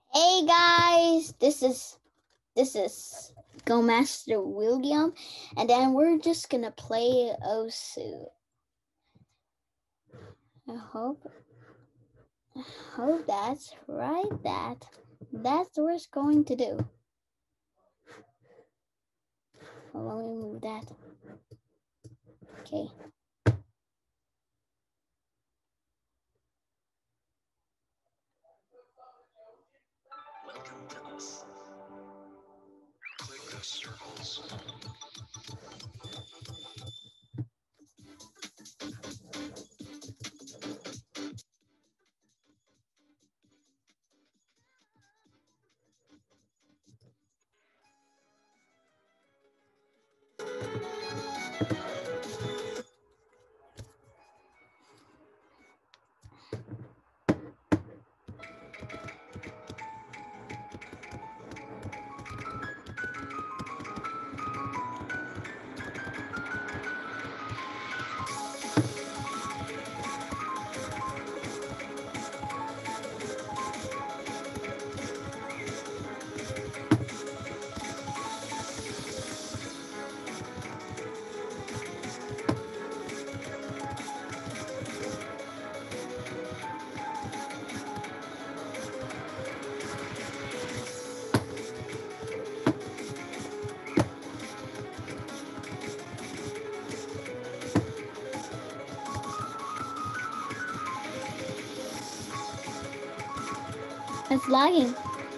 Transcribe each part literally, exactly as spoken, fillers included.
Hey guys, this is this is Go Master William, and then we're just gonna play Osu. I hope, I hope that's right. That that's what it's going to do. Oh, let me move that. Okay. Welcome to this. Click the circles. It's lagging.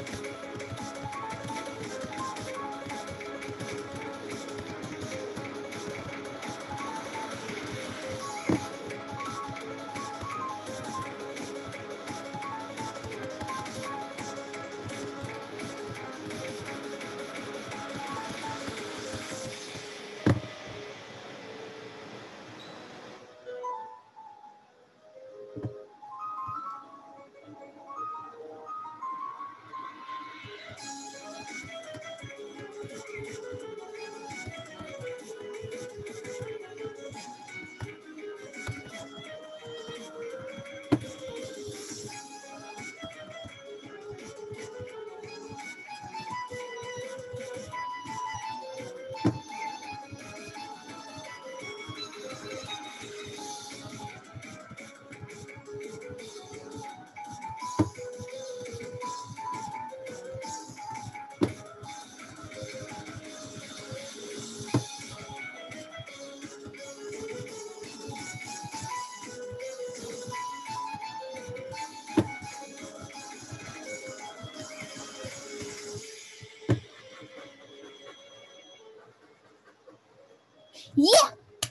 Yeah!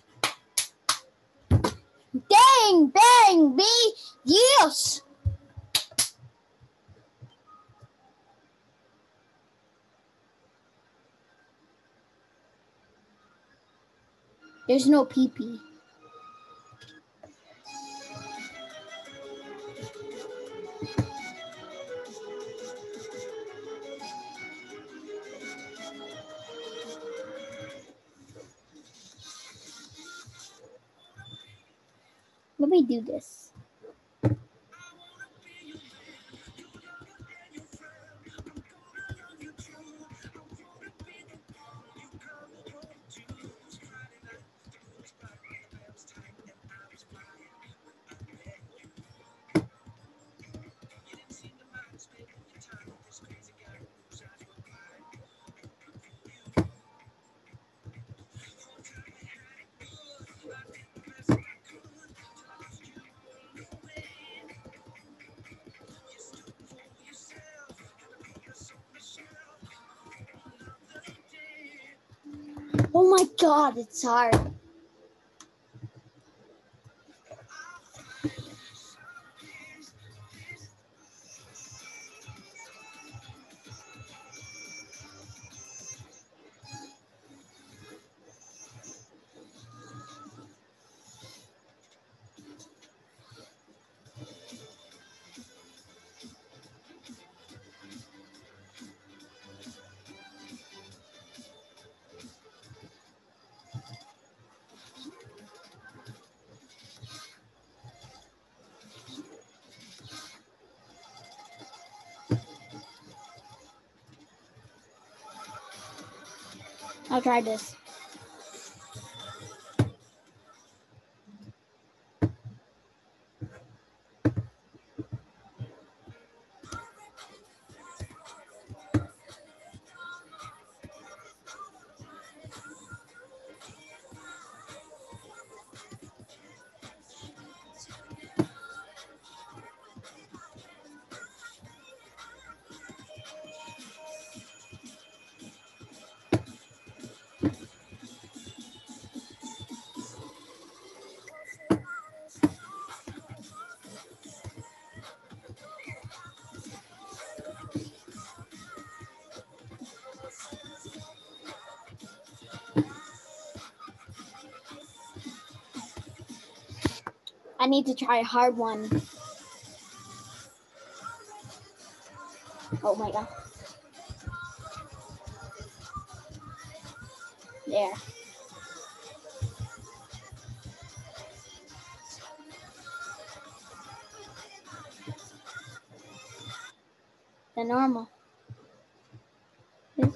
Dang, bang, B, yes! There's no pee-pee. Let me do this. Oh my god, it's hard. I'll try this. I need to try a hard one. Oh my god. There. The normal. This.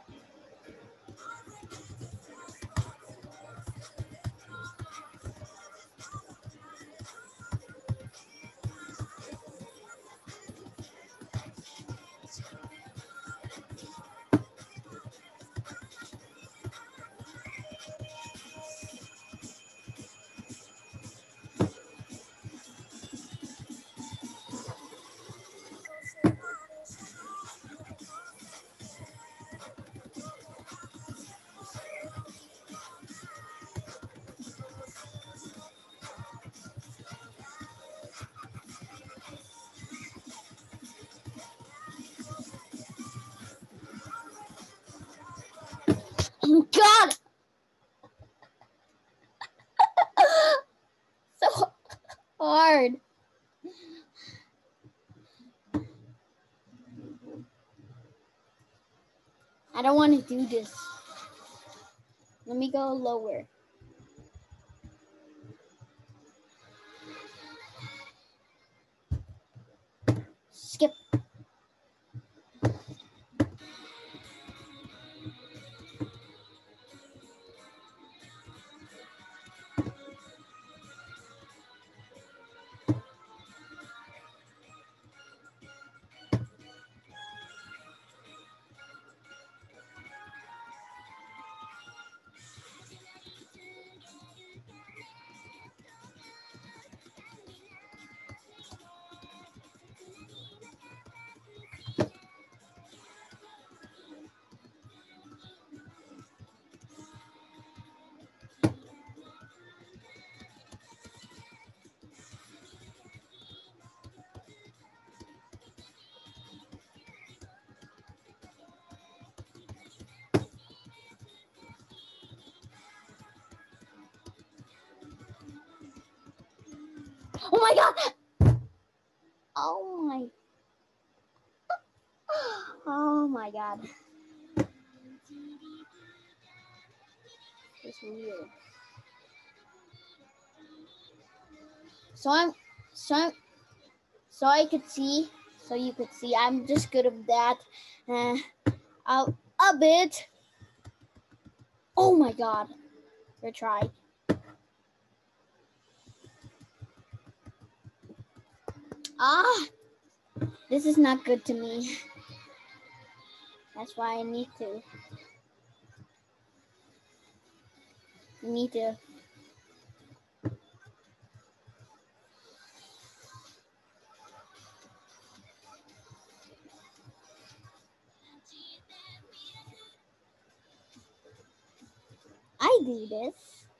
Oh god! So hard. I don't want to do this. Let me go lower. Skip. Oh my god! Oh my. Oh my god. It's weird. So I'm so I'm, so I could see, so you could see. I'm just good at that. Uh, I'll a bit. Oh my god. Retry. Ah, this is not good to me. That's why I need to. Need to. I do this.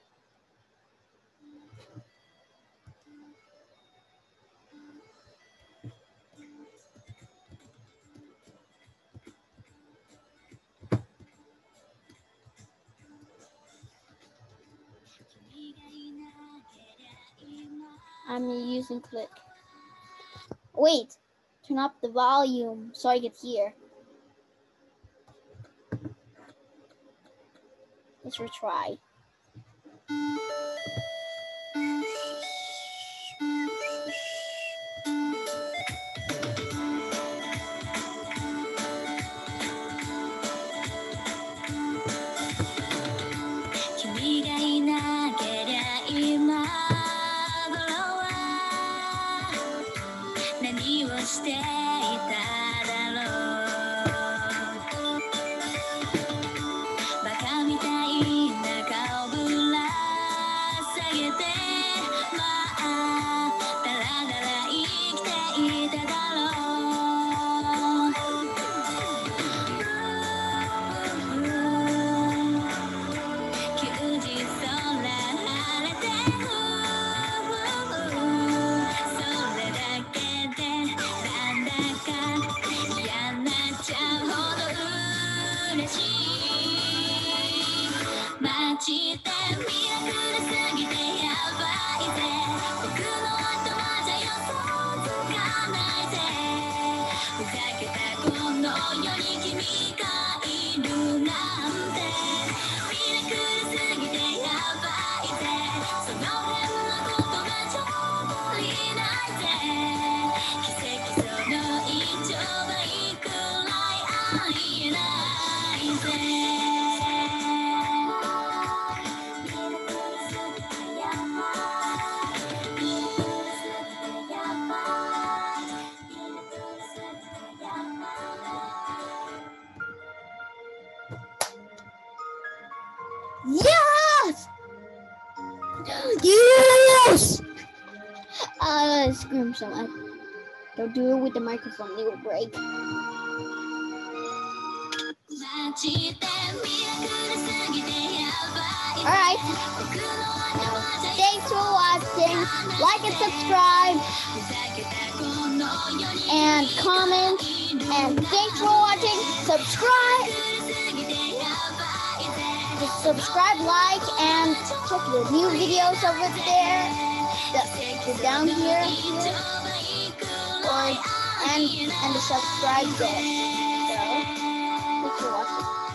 I'm using click. Wait, turn up the volume so I can hear. Let's retry. していただろう。バカみたいな顔ぶら下げて、まあだらだら生きていただろう。休日空晴れてる、それだけでなんだか嫌になっちゃうほど嬉しい。マジでミラクルすぎてやばいぜ、僕の頭じゃ予想つかないぜ。ふざけたこの世に君がいるなんて、ミラクルすぎてやばいぜ、その辺のことがちょっと足りないぜ。奇跡その一丁倍くらいありえないぜ。ミラクルすぎてやばい、ミラクルすぎてやばい、ミラクルすぎてやばい。 Yes! Yes! Uh, scream so much. Don't do it with the microphone, it will break. Alright. Now, thanks for watching. Like and subscribe. And comment. And thanks for watching. Subscribe. Just subscribe, like, and check the new videos over there. The, the down here. Or, and, and the subscribe there. So, thanks for watching.